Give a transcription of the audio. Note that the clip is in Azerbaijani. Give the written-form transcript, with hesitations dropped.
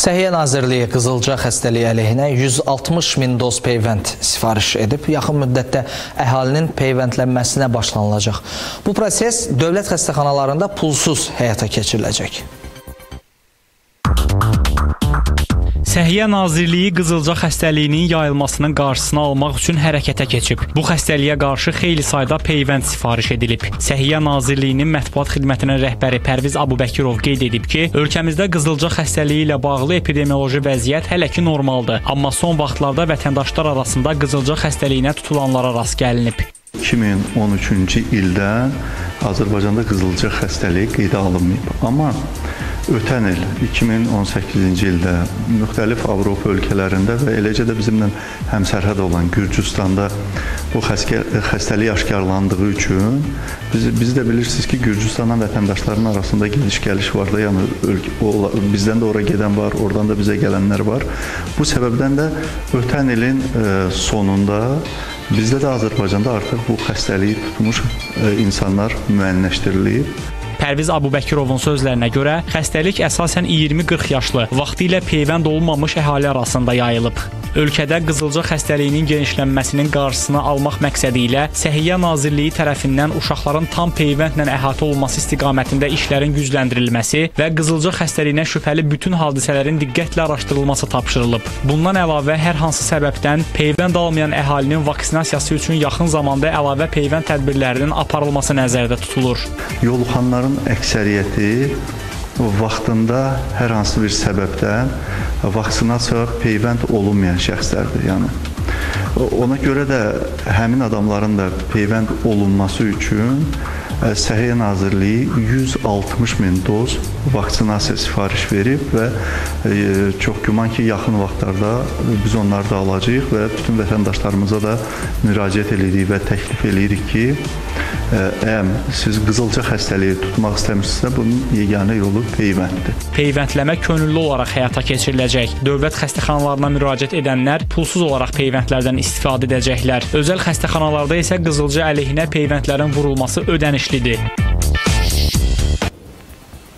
Səhiyyə Nazirliyi qızılca xəstəliyi əleyhinə 160 min doz peyvənd sifariş edib. Yaxın müddətdə əhalinin peyvəndlənməsinə başlanılacaq. Bu proses dövlət xəstəxanalarında pulsuz həyata keçiriləcək. Səhiyyə Nazirliyi qızılca xəstəliyinin yayılmasının qarşısını almaq üçün hərəkətə keçib. Bu xəstəliyə qarşı xeyli sayda peyvənd sifariş edilib. Səhiyyə Nazirliyinin mətbuat xidmətinin rəhbəri Pərviz Abubəkirov qeyd edib ki, ölkəmizdə qızılca xəstəliyi ilə bağlı epidemioloji vəziyyət hələ ki normaldır. Amma son vaxtlarda vətəndaşlar arasında qızılca xəstəliyinə tutulanlara rast gəlinib. 2013-cü ildən Azərbaycanda qızılca xəstəliyi qeydə alınmayıb. Amma ötən il 2018-ci ildə müxtəlif Avropa ölkələrində və eləcə də bizimlə həmsərhəd olan Gürcüstanda bu xəstəlik aşkarlandığı üçün biz də bilirsiniz ki, Gürcüstandan vətəndaşların arasında gediş-gəliş var da, yəni bizdən də ora gedən var, oradan da bizə gələnlər var. Bu səbəbdən də ötən ilin sonunda bizdə də Azərbaycanda artıq bu xəstəliyi tutmuş insanlar müəyyənləşdirilib. Pərviz Abubəkirovun sözlərinə görə xəstəlik əsasən 20-40 yaşlı, vaxtilə peyvənd olunmamış əhali arasında yayılıb. Ölkədə qızılca xəstəliyinin genişlənməsinin qarşısını almaq məqsədi ilə Səhiyyə Nazirliyi tərəfindən uşaqların tam peyvəndlə əhatə olunması istiqamətində işlərin gücləndirilməsi və qızılca xəstəliyinə şübhəli bütün hadisələrin diqqətlə araşdırılması tapşırılıb. Bundan əlavə hər hansı səbəbdən peyvənd almayan əhalinin vaksinasiyası üçün yaxın zamanda əlavə peyvənd tədbirlərinin aparılması nəzərdə tutulur. Yoluxanların əksəriyyəti vaxtında hər hansı bir səbəbdən vaksinasiya peyvənd olunmayan şəxslərdir. Yəni ona görə də həmin adamların da peyvənd olunması üçün Səhiyyə Nazirliyi 160 min doz vaksinasiya sifariş verib və çox güman ki, yaxın vaxtlarda biz onları da alacağıq və bütün vətəndaşlarımıza da müraciət edirik və təklif edirik ki, əgər siz qızılca xəstəliyi tutmaq istəmirsinizsə, bunun yeganə yolu peyvənddir. Peyvəndləmə könüllü olaraq həyata keçiriləcək. Dövlət xəstəxanalarına müraciət edənlər pulsuz olaraq peyvəndlərdən istifadə edəcəklər. Özəl xəstəxanalarda isə qızılca əleyhinə peyvəndlərin vurulması ödənişlidir.